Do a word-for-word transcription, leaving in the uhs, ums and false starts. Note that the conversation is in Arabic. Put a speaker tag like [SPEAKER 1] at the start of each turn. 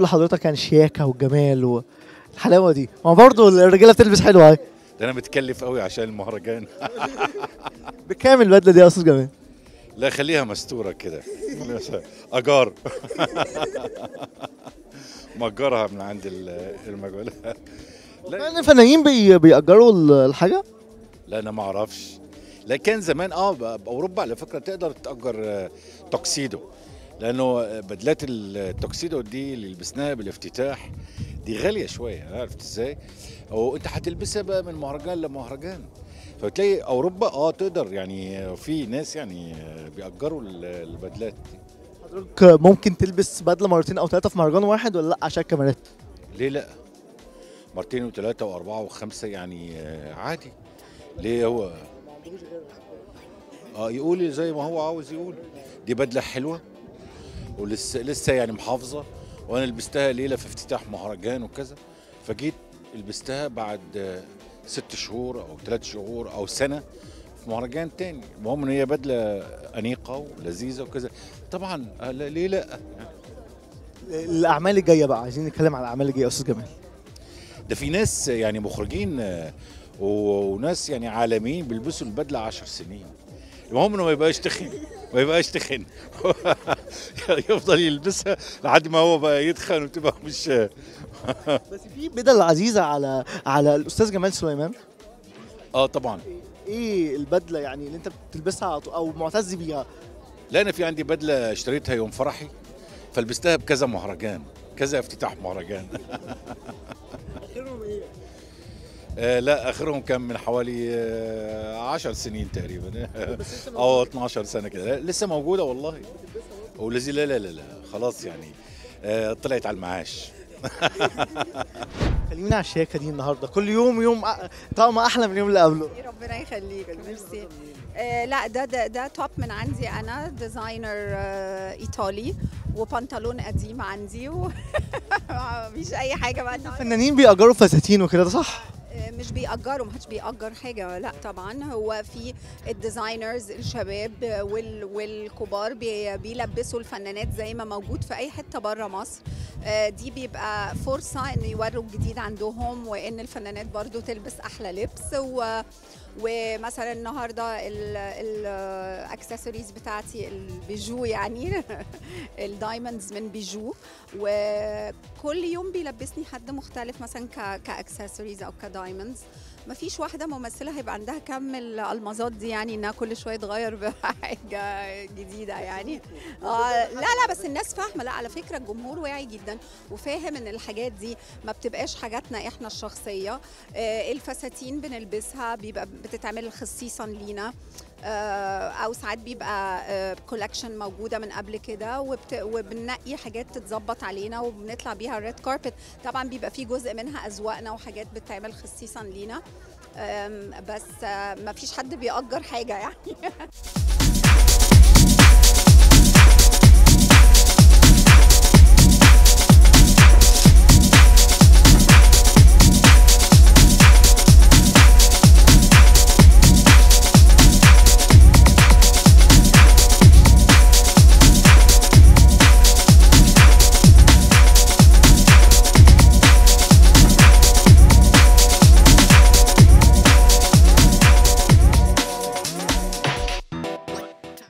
[SPEAKER 1] لحضرتك يعني شياكه والجمال والحلاوه دي، ما برضه الرجاله بتلبس حلو اهي.
[SPEAKER 2] ده انا متكلف قوي عشان المهرجان.
[SPEAKER 1] بكام البدله دي يا استاذ جمال؟
[SPEAKER 2] لا خليها مستوره كده. اجار. مأجرها من عند المجال.
[SPEAKER 1] لا الفنانين بي بيأجروا الحاجه؟
[SPEAKER 2] لا انا ما اعرفش. لا كان زمان اه باوروبا على فكره تقدر تأجر توكسيدو، لانه بدلات التوكسيدو دي اللي لبسناها بالافتتاح دي غاليه شويه، عرفت ازاي؟ وانت هتلبسها بقى من مهرجان لمهرجان، فبتلاقي اوروبا اه تقدر يعني في ناس يعني بيأجروا البدلات دي.
[SPEAKER 1] حضرتك ممكن تلبس بدله مرتين او ثلاثه في مهرجان واحد ولا لا عشان الكاميرات؟
[SPEAKER 2] ليه لا؟ مرتين وثلاثه واربعه وخمسه يعني عادي. ليه هو اه يقول زي ما هو عاوز يقول. دي بدله حلوه ولسه لسه يعني محافظه، وانا لبستها ليله في افتتاح مهرجان وكذا، فجيت لبستها بعد ست شهور او ثلاث شهور او سنه في مهرجان تاني. المهم ان هي بدله انيقه ولذيذه وكذا، طبعا ليه لا.
[SPEAKER 1] الاعمال الجايه بقى، عايزين نتكلم على الاعمال الجايه يا استاذ جمال.
[SPEAKER 2] ده في ناس يعني مخرجين وناس يعني عالميين بيلبسوا البدله عشر سنين. المهم انه ما يبقاش تخن، ما يبقاش تخن. يفضل يلبسها لحد ما هو بقى يتخن وتبقى مش.
[SPEAKER 1] بس في بدل عزيزه على على الاستاذ جمال سليمان.
[SPEAKER 2] اه طبعا.
[SPEAKER 1] ايه البدله يعني اللي انت بتلبسها او معتز بيها؟
[SPEAKER 2] لا انا في عندي بدله اشتريتها يوم فرحي، فلبستها بكذا مهرجان، كذا افتتاح مهرجان.
[SPEAKER 1] اخرهم ايه؟
[SPEAKER 2] آه لا اخرهم كان من حوالي آه عشر سنين تقريبا او اتناشر سنه كده. لسه موجوده والله ولذي. لا لا لا لا خلاص يعني آه طلعت على المعاش.
[SPEAKER 1] خلينا على الشياكه دي النهارده، كل يوم يوم طقم احلى من اليوم اللي قبله.
[SPEAKER 3] ربنا يخليك، ميرسي. آه لا ده ده ده توب من عندي انا، ديزاينر آه ايطالي، وبنطلون قديم عندي ومفيش اي حاجه بقى.
[SPEAKER 1] الفنانين بيأجروا فساتين وكده، ده صح؟
[SPEAKER 3] مش بيأجروا، محدش بيأجر حاجة، لا طبعا. هو في الديزاينرز الشباب وال والكبار بي بيلبسوا الفنانات زي ما موجود في أي حتة بره مصر. دي بيبقى فرصة إن يوروا الجديد عندهم، وإن الفنانات برضو تلبس أحلى لبس. و ومثلا النهارده الاكسسوارز بتاعتي البيجو يعني الدايموندز من بيجو، وكل يوم بيلبسني حد مختلف مثلا كاكسسوارز او كدايموندز. مفيش واحده ممثله هيبقى عندها كم الالمازات دي، يعني انها كل شويه تغير بحاجه جديده يعني. آه لا لا بس الناس فاهمه. لا على فكره الجمهور واعي جدا وفاهم ان الحاجات دي ما بتبقاش حاجاتنا احنا الشخصيه. آه الفساتين بنلبسها بيبقى بتتعمل خصيصا لينا، او ساعات بيبقى كولكشن موجوده من قبل كده، وبننقي حاجات تتظبط علينا وبنطلع بيها الريد كاربت. طبعا بيبقى في جزء منها اذواقنا وحاجات بتتعمل خصيصا لينا، بس ما فيش حد بيأجر حاجه يعني.